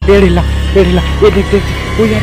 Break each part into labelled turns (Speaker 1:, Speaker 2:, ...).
Speaker 1: पेड़ हिला, पेड़ हिला। ये देख देख, ओ यार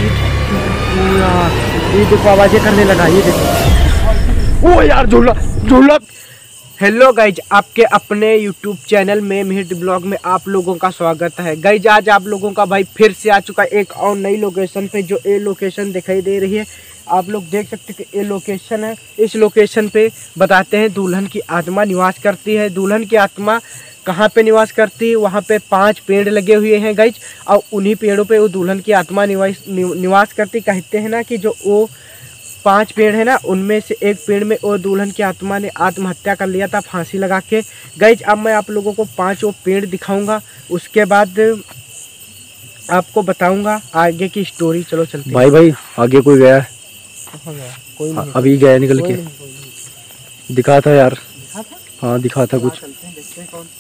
Speaker 1: ये देखो आवाजें करने लगा, ये देखो। ओ यार झूला झूला। हेलो गाइज, आपके अपने यूट्यूब चैनल में मिहिर ब्लॉग में आप लोगों का स्वागत है। गाइज आज आप लोगों का भाई फिर से आ चुका है एक और नई लोकेशन पे। जो ये लोकेशन दिखाई दे रही है, आप लोग देख सकते हैं कि ये लोकेशन है। इस लोकेशन पे बताते हैं दुल्हन की आत्मा निवास करती है। दुल्हन की आत्मा कहाँ पे निवास करती है? वहाँ पे 5 पेड़ लगे हुए हैं गाइज, और उन्हीं पेड़ों पे वो दुल्हन की आत्मा निवास करती। कहते हैं ना कि जो वो 5 पेड़ है ना, उनमें से एक पेड़ में वो दुल्हन की आत्मा ने आत्महत्या कर लिया था फांसी लगा के। गाइज अब मैं आप लोगों को 5 वो पेड़ दिखाऊंगा, उसके बाद आपको बताऊंगा आगे की स्टोरी। चलो चलते हैं।
Speaker 2: भाई आगे कोई गया है?
Speaker 1: कोई नहीं,
Speaker 2: अभी गया निकल के। दिखा था यार।
Speaker 1: दिखा था?
Speaker 2: हाँ दिखा था कुछ।
Speaker 1: चलते हैं, देखते हैं कौन।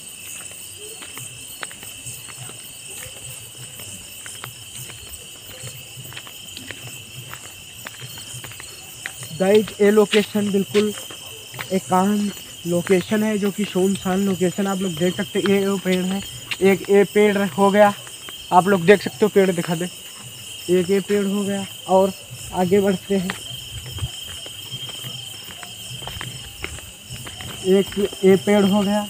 Speaker 1: गाइज ये लोकेशन बिल्कुल एकांत लोकेशन है, जो कि सुनसान लोकेशन। आप लोग देख सकते हैं ये पेड़ है, एक ये पेड़ हो गया, आप लोग देख सकते हो। पेड़ दिखा दे, एक ये पेड़ हो गया। और आगे बढ़ते हैं, एक ये पेड़ हो गया।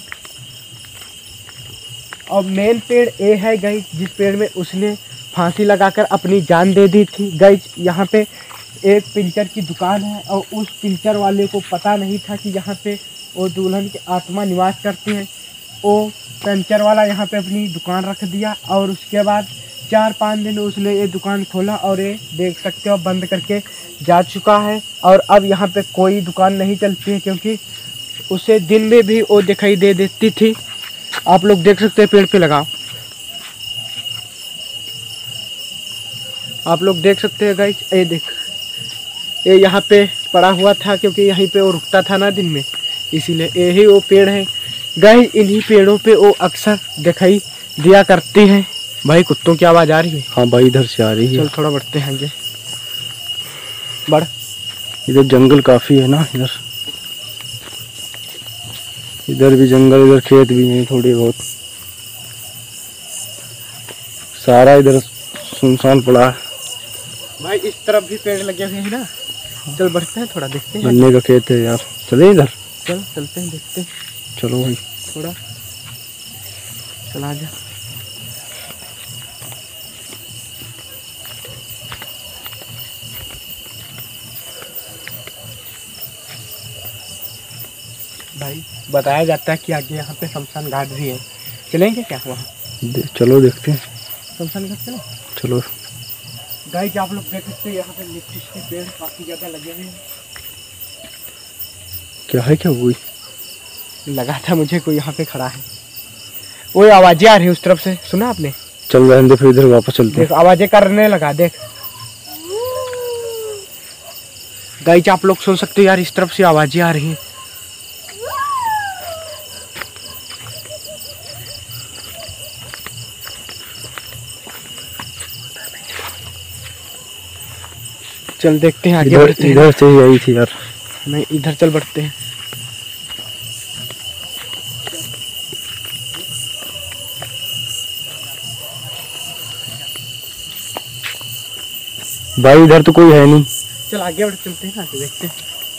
Speaker 1: और मेन पेड़ ये है गाइज, जिस पेड़ में उसने फांसी लगाकर अपनी जान दे दी थी। गाइज यहाँ पे एक पिंचर की दुकान है, और उस पिंचर वाले को पता नहीं था कि यहाँ पे वो दुल्हन की आत्मा निवास करती है। वो पंचर वाला यहाँ पे अपनी दुकान रख दिया, और उसके बाद 4-5 दिन उसने ये दुकान खोला, और ये देख सकते हो बंद करके जा चुका है। और अब यहाँ पे कोई दुकान नहीं चलती है, क्योंकि उसे दिन में भी वो दिखाई दे देती थी। आप लोग देख सकते हैं, पेड़ पे लगाओ, आप लोग देख सकते हैं गाइस। ये देख, ये यहाँ पे पड़ा हुआ था, क्योंकि यहीं पे वो रुकता था ना दिन में, इसीलिए यही वो पेड़ है गाइस। इन्हीं पेड़ों पे वो अक्सर दिखाई दिया करती है। भाई कुत्तों की आवाज़ आ रही है?
Speaker 2: हाँ भाई इधर से आ रही है।
Speaker 1: चल थोड़ा बढ़ते हैं आगे, बढ़।
Speaker 2: इधर जंगल काफी है ना, इधर भी जंगल, इधर खेत भी हैं थोड़े बहुत। सारा इधर सुनसान पड़ा है
Speaker 1: भाई। इस तरफ भी पेड़ लगे हुए हैं ना। चल बढ़ते हैं, थोड़ा देखते हैं।
Speaker 2: गन्ने का खेत है यार, चले इधर।
Speaker 1: चलते हैं, देखते हैं।
Speaker 2: चलो भाई
Speaker 1: थोड़ा चला जा। भाई बताया जाता है कि आगे यहाँ पे शमशान घाट भी है, चलेंगे क्या वहाँ?
Speaker 2: चलो देखते हैं।
Speaker 1: शमशान घाट चलो।
Speaker 2: चलो
Speaker 1: गाइस आप लोग देख सकते हैं यहाँ पे लिप्टिस के पेड़ काफी ज्यादा लगे हुए हैं।
Speaker 2: क्या है, क्या हुई?
Speaker 1: लगा था मुझे कोई यहाँ पे खड़ा है। वो आवाजें आ रही है उस तरफ से, सुना आपने?
Speaker 2: चल रहने दे, फिर इधर वापस चलते हैं।
Speaker 1: देख आवाजें करने लगा, देख। गाइस आप लोग सुन सकते हो यार, इस तरफ से आवाजें आ रही हैं। चल देखते हैं आगे बढ़ते हैं।
Speaker 2: इधर से ही आई थी यार।
Speaker 1: नहीं, इधर चल बढ़ते हैं।
Speaker 2: भाई इधर तो कोई है नहीं।
Speaker 1: चल आगे बढ़ चलते हैं, आगे देखते हैं।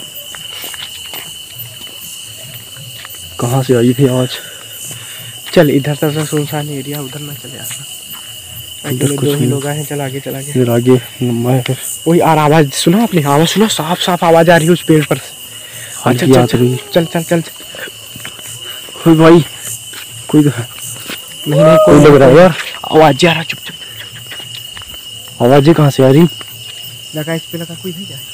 Speaker 2: कहाँ से आई थी आवाज?
Speaker 1: चल इधर तरफ सुनसान एरिया, उधर ना चले आना।
Speaker 2: इधर कुछ
Speaker 1: ही लोग आए हैं। चल आगे, चल आगे।
Speaker 2: इधर आगे मैं फिर
Speaker 1: वही आवाज सुना आपने? आवाज सुना, साफ साफ आवाज आ रही है उस पेड़ पर से।
Speaker 2: चल
Speaker 1: चल चल चल।
Speaker 2: भाई कोई
Speaker 1: नहीं
Speaker 2: कोई लग रहा है यार।
Speaker 1: आवाज आ रहा। चुप चुप।
Speaker 2: आवाजें कहाँ से आ रही?
Speaker 1: लगा इस पे, लगा कोई नहीं जाए।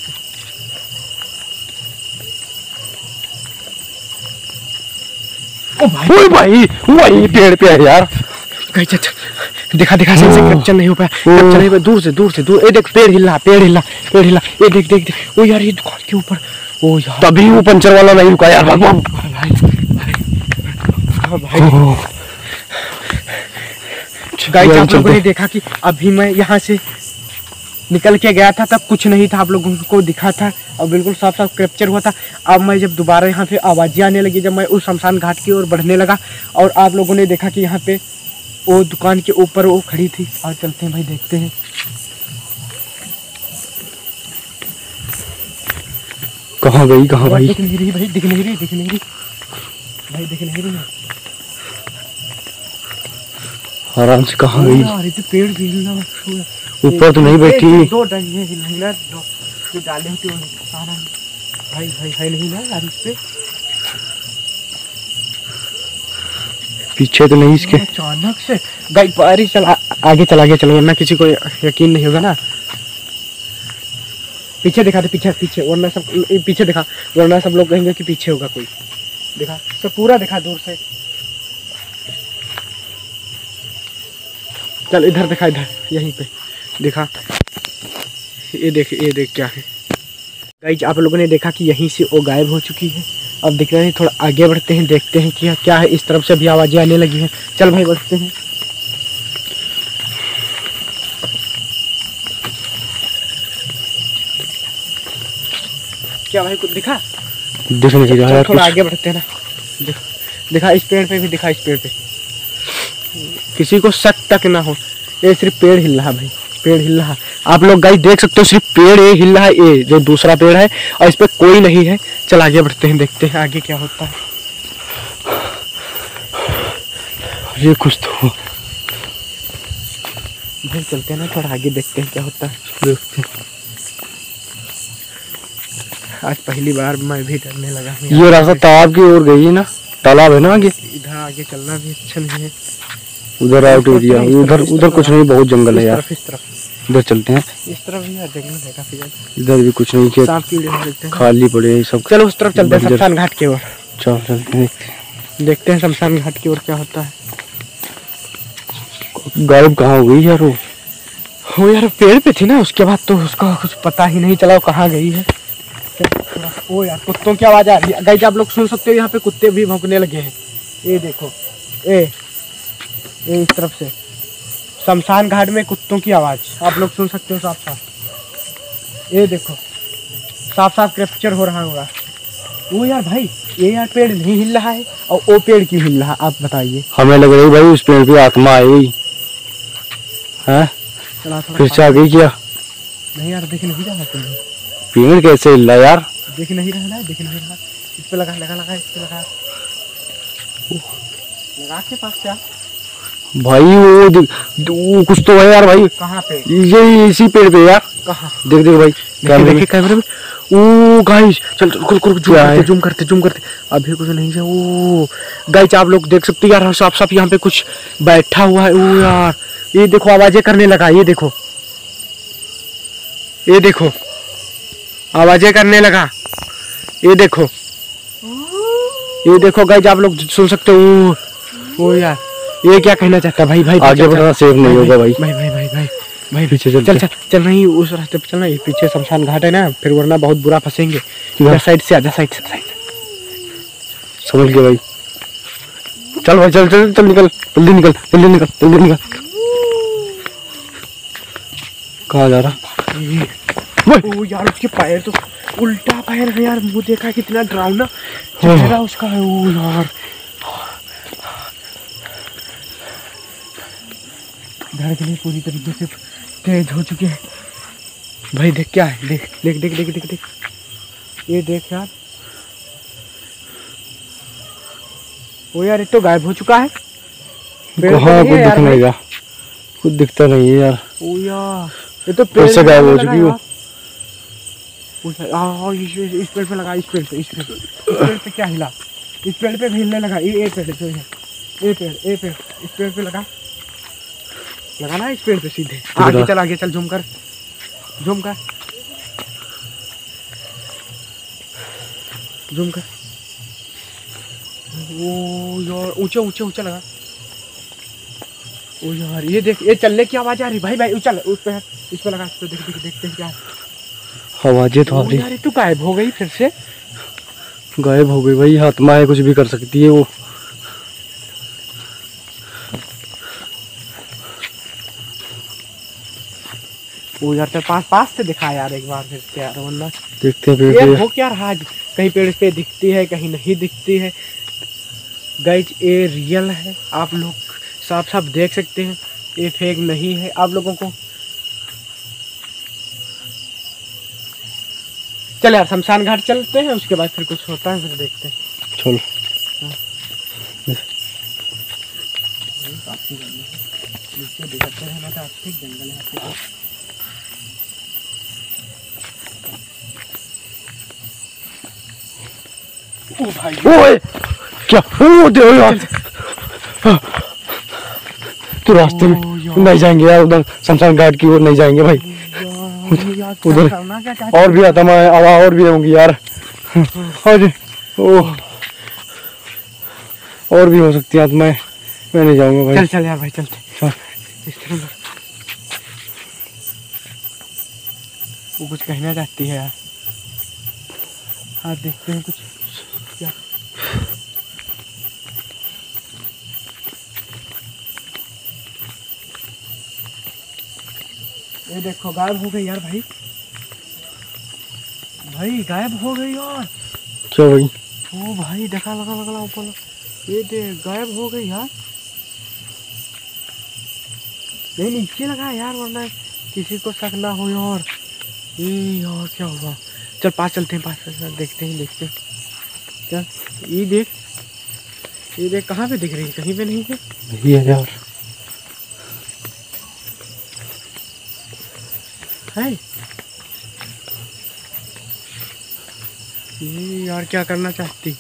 Speaker 1: ओ भाई
Speaker 2: वही पेड़ पे है यार।
Speaker 1: कहीं दिखा सही से कैप्चर नहीं हो पाया, कैप्चर नहीं हो पाया। दूर से ये देख, पेड़ हिला। ये देख। ओ यार ये दुकान के ऊपर। ओ यार
Speaker 2: तभी वो पंचर वाला नहीं रुका यार।
Speaker 1: भाई गाइस आप लोगों ने देखा कि अभी मैं यहाँ से निकल के गया था, तब कुछ नहीं था, आप लोगों को दिखा था और बिल्कुल साफ साफ कैप्चर हुआ था। अब मैं जब दोबारा यहाँ पे आवाज़ें आने लगी, जब मैं उस शमशान घाट की ओर बढ़ने लगा, और आप लोगों ने देखा कि यहाँ पे वो दुकान के ऊपर वो खड़ी थी। आज चलते हैं भाई, देखते हैं।
Speaker 2: कहाँ गई भाई?
Speaker 1: दिख नहीं रही भाई, दिख नहीं रही भाई, दिख नहीं रही।
Speaker 2: आराम से कहाँ गई?
Speaker 1: यार ये पेड़ भी हिलना,
Speaker 2: ऊपर तो नहीं बैठी।
Speaker 1: दो डंडे हिलना, दो जो डाले होते हैं सारा। भाई है नहीं ना यार इस पे?
Speaker 2: पीछे तो नहीं इसके।
Speaker 1: अचानक से गाइस बारिश चला आगे चलो, वरना किसी को यकीन नहीं होगा ना। पीछे दिखा दे, पीछे, वरना सब पीछे दिखा, वरना सब लोग कहेंगे कि पीछे होगा कोई। दिखा तो पूरा दिखा दूर से। चल इधर दिखा, इधर यहीं पे दिखा। ये देख क्या है गाइस। आप लोगों ने देखा कि यहीं से वो गायब हो चुकी है। अब दिख रहे हैं, थोड़ा आगे बढ़ते हैं, देखते हैं कि क्या है। इस तरफ से भी आवाजें आने लगी हैं। चल भाई बढ़ते हैं। क्या भाई कुछ दिखा?
Speaker 2: दिख नहीं रहा है।
Speaker 1: थोड़ा आगे बढ़ते हैं ना। दिखा इस पेड़ पे भी, दिखा इस पेड़ पे। किसी को शक तक ना हो, ये सिर्फ पेड़ हिल रहा भाई, पेड़ हिल रहा। आप लोग गाइस देख सकते हो, सिर्फ पेड़ ये हिल रहा है, ये जो दूसरा पेड़ है, और इस पे कोई नहीं है। चल आगे बढ़ते हैं, देखते हैं आगे क्या होता है।
Speaker 2: ये कुछ तो
Speaker 1: भाई चलते हैं ना, थोड़ा आगे देखते हैं क्या होता है।
Speaker 2: देखते हैं।
Speaker 1: आज पहली बार मैं भी डरने लगा।
Speaker 2: ये रास्ता तालाब की ओर गई है ना, तालाब है ना आगे।
Speaker 1: इधर आगे चलना भी अच्छा नहीं है।
Speaker 2: उधर आउट एरिया, उधर कुछ नहीं, बहुत जंगल है यार।
Speaker 1: इस तरफ
Speaker 2: इधर चलते हैं।
Speaker 1: इस तरफ भी जंगल है काफी ज्यादा।
Speaker 2: इधर भी कुछ नहीं, खेत
Speaker 1: सांप कीड़े मिलते हैं,
Speaker 2: खाली पड़े हैं सब।
Speaker 1: चलो उस तरफ चलते हैं, शमशान घाट की ओर।
Speaker 2: चल चलते हैं,
Speaker 1: देखते हैं शमशान घाट की ओर क्या होता है।
Speaker 2: गायब कहाँ हो गई यार
Speaker 1: वो यार पेड़ पे थी ना, उसके बाद तो उसका कुछ पता ही नहीं चला वो कहाँ गई है। ओ यार कुत्तों की आवाज आ रही है गाइस, आप लोग सुन सकते हो। यहाँ पे कुत्ते भी भौंकने लगे हैं। ये देखो, ये इस तरफ से शमशान घाट में कुत्तों की आवाज आप लोग सुन सकते हो साफ साफ। ये देखो साफ साफ कैप्चर हो रहा होगा। वो यार भाई, ये यार पेड़ नहीं हिल रहा है, और वो पेड़ क्यों हिल रहा, आप बताइए।
Speaker 2: हमें लग रही भाई उस पेड़ पे आत्मा आई हुई है। फिर से आ गई क्या?
Speaker 1: नहीं यार दिख नहीं रहा
Speaker 2: पेड़ कैसे हिल रहा यार?
Speaker 1: दिख नहीं रहा है, दिख नहीं रहा। इस पे लगा, इस पे लगा के पास क्या
Speaker 2: भाई? वो कुछ तो है यार भाई।
Speaker 1: कहाँ पे?
Speaker 2: ये इसी पेड़ पे यार।
Speaker 1: कहाँ?
Speaker 2: देख भाई
Speaker 1: कैमरे में। ओ गाइस चल जूम करते अभी कुछ नहीं है। ओ गाइस आप लोग देख सकते हो यार, साफ साफ यहाँ पे कुछ बैठा हुआ है। ओ यार ये देखो आवाजें करने लगा, ये देखो आवाजें करने लगा। ये देखो गाइस आप लोग सुन सकते हो। ओ यार ये क्या कहना चाहता है भाई?
Speaker 2: आगे बढ़ना सेफ नहीं होगा भाई।
Speaker 1: भाई
Speaker 2: पीछे
Speaker 1: चल नहीं, उस रास्ते पे चलना। ये पीछे शमशान घाट है ना, फिर वरना बहुत बुरा फंसेंगे। इधर साइड से आधा साइड
Speaker 2: समझ गए भाई। चल भाई चल निकल, जल्दी निकल। कहाँ जा रहा?
Speaker 1: ओ यार उसके पैर तो उल्टा पैर है यार, मुंह देखा कितना डरावना चेहरा उसका है। ओ यार धड़कने पूरी तरीके से तेज हो चुके हैं भाई। देख क्या है, देख ये देख यार। ओ यार ये तो गायब हो चुका है।
Speaker 2: कहाँ कुछ दिख नहीं रहा, कुछ दिखता नहीं है यार।
Speaker 1: ओ यार ये तो पेड़
Speaker 2: से गायब हो चुकी है।
Speaker 1: इस पेड़ पे लगा, इस पेड़ पे क्या हिला? इस पेड़ पे भी हिलने लगा। ये पेड़ जो है, ये पेड़ इस पेड़ पे लगाना इस पेड़ पे सीधे। आगे चल झूम कर। ओ यार ऊंचा लगा। ओ यार ये देख, ये चलने की आवाज आ रही भाई। चल उस पे इस पे लगा, देखते हैं क्या
Speaker 2: आवाजें तो आ रही।
Speaker 1: यार तू गायब हो गई, फिर से
Speaker 2: गायब हो गई भाई। आत्मा है, कुछ भी कर सकती है वो।
Speaker 1: वो यार तेरे पास से दिखा यार एक बार फिर से यार, वरना
Speaker 2: देखते हैं
Speaker 1: पेड़ हो क्या रहा है। कहीं पेड़ पे दिखती है, कहीं नहीं दिखती है। गाइज ये रियल है, आप लोग साफ साफ देख सकते हैं, ये फेक नहीं है आप लोगों को। चल यार शमशान घाट चलते हैं, उसके बाद फिर कुछ होता है फिर देखते हैं।
Speaker 2: चलो
Speaker 1: नीचे दिखाते हैं ना, तो ठीक जंगल है। ओ भाई
Speaker 2: ओए क्या ओ दे यार, तो रास्ते में नहीं जाएंगे यार, उधर शमशान घाट की ओर नहीं जाएंगे भाई, उधर और भी आत्मा है, आवाज और भी होंगी यार, और भी हो सकती है आत्माएं, मैं नहीं जाऊंगा भाई।
Speaker 1: चल चल यार भाई चलते। वो कुछ कहना चाहती है यार, हाँ देखते हैं कुछ क्या। ये देखो गायब हो गई यार भाई, भाई गायब हो गई यार।
Speaker 2: क्या भाई?
Speaker 1: ओ भाई देखा लगा लगा ऊपर, ये देख गायब हो गई यार। नहीं नीचे लगा यार, वरना किसी को शक ना हो यार। ये यार क्या हुआ, चल पास चलते हैं, पास देखते हैं देखते हैं। चल ये देख कहाँ पे दिख रही है, कहीं पे नहीं है।
Speaker 2: ये यार
Speaker 1: है ये यार क्या करना चाहती।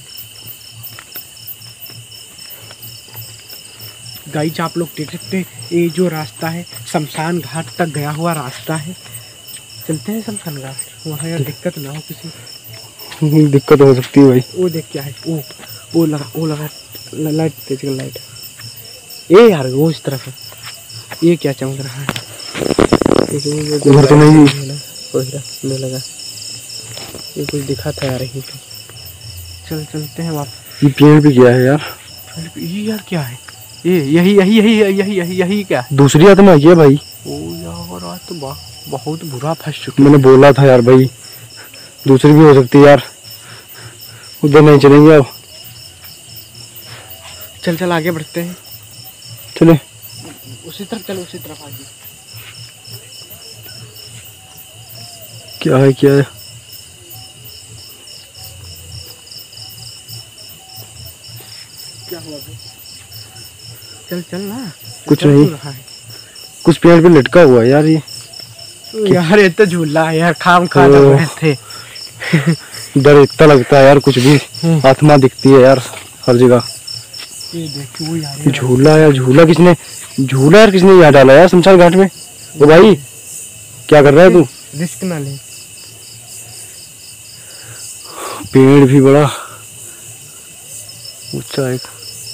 Speaker 1: गाइस आप लोग देख सकते हैं, ये जो रास्ता है शमशान घाट तक गया हुआ रास्ता है। चलते हैं शमशान घाट, वहाँ यार दिक्कत ना हो किसी।
Speaker 2: दिक्कत हो सकती है भाई।
Speaker 1: वो देख क्या है, वो लगा लाइट, तेज कर लाइट। ये यार वो इस तरफ है, ये क्या चमक रहा है,
Speaker 2: उधर तो नहीं
Speaker 1: नहीं लगा, ये कुछ दिखा था यार यहीं पे। चल चलते हैं वापस।
Speaker 2: ये पेड़ भी क्या है यार,
Speaker 1: ये यार क्या है, ये यही क्या है?
Speaker 2: दूसरी आत्मा है भाई।
Speaker 1: ओ यार आज तो बहुत बुरा फंस चुकी।
Speaker 2: मैंने बोला था यार भाई, दूसरी भी हो सकती है यार, उधर नहीं चलेंगे अब।
Speaker 1: चल चल आगे बढ़ते हैं,
Speaker 2: चले
Speaker 1: उसी तरफ चलो, उसी तरफ आगे।
Speaker 2: क्या है क्या है,
Speaker 1: क्या हुआ भाई? चल चल ना,
Speaker 2: कुछ नहीं, कुछ पेड़ पे लटका हुआ है यार। ये
Speaker 1: यार ये तो झूला है यार, खाम खा रहे थे।
Speaker 2: डर इतना लगता है यार, कुछ भी आत्मा दिखती है यार हर जगह।
Speaker 1: ये देखो यार,
Speaker 2: झूला यार, झूला किसने यहाँ डाला यार शमशान घाट में। ओ भाई क्या कर रहा है तू?
Speaker 1: रिस्क ना ले।
Speaker 2: पेड़ भी बड़ा ऊंचा है।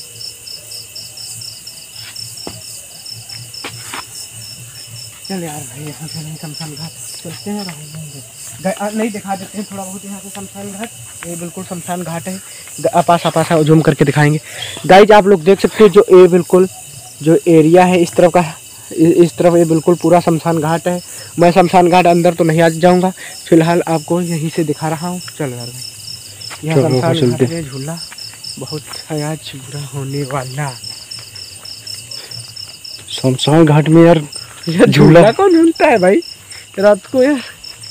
Speaker 1: चल यार भाई यहाँ से नहीं, शमशान घाट चलते हैं, नहीं दिखा देते हैं थोड़ा बहुत यहाँ से शमशान घाट। ये बिल्कुल शमशान घाट है, आपास जूम करके दिखाएंगे। गाइज आप लोग देख सकते हैं, जो ये बिल्कुल जो एरिया है इस तरफ का, इस तरफ ये बिल्कुल पूरा शमशान घाट है। मैं शमशान घाट अंदर तो नहीं आ जाऊँगा, फिलहाल आपको यहीं से दिखा रहा हूँ। चलो यार भाई, यहाँ शमशान घाट में झूला बहुत आज बुरा होने वाला।
Speaker 2: शमशान घाट में यार
Speaker 1: झूला कौन झूलता है भाई रात को यार।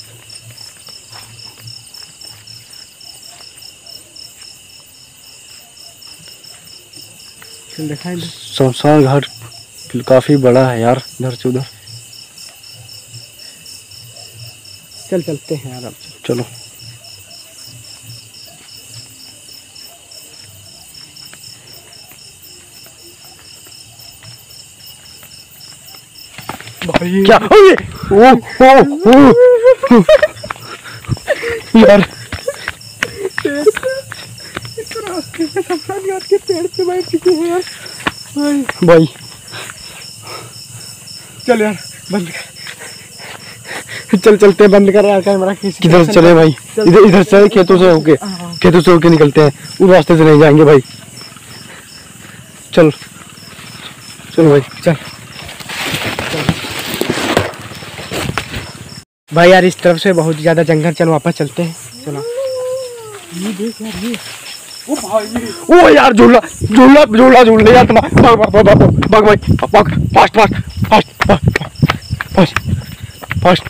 Speaker 2: शमशान घाट काफी बड़ा है यार, इधर से उधर।
Speaker 1: चल चलते हैं यार अब,
Speaker 2: चलो।
Speaker 1: भाई
Speaker 2: क्या ओ यार
Speaker 1: रास्ते में शमशान घाट के पेड़ पे बैठ चुके हैं यार
Speaker 2: भाई।
Speaker 1: चल यार बंद कर, चलते हैं, बंद कर यार कैमरा।
Speaker 2: किधर से चले भाई? इधर से खेतों से होके निकलते हैं, उस रास्ते से नहीं जाएंगे भाई। चल भाई चल
Speaker 1: भाई यार, इस तरफ से बहुत ज्यादा जंगल, चल वापस चलते हैं। चलो ये देख यार, ये ओ भाई
Speaker 2: ओ यार झूला झूला झूला झूल यार तुम भाग भाग भाग भाग भाग भाई भाग fast fast fast fast fast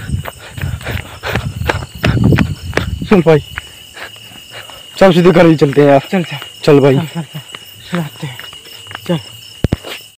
Speaker 2: चल भाई चल सीधे घर ही चलते हैं यार
Speaker 1: चल चल
Speaker 2: चल भाई
Speaker 1: चल चल चल चल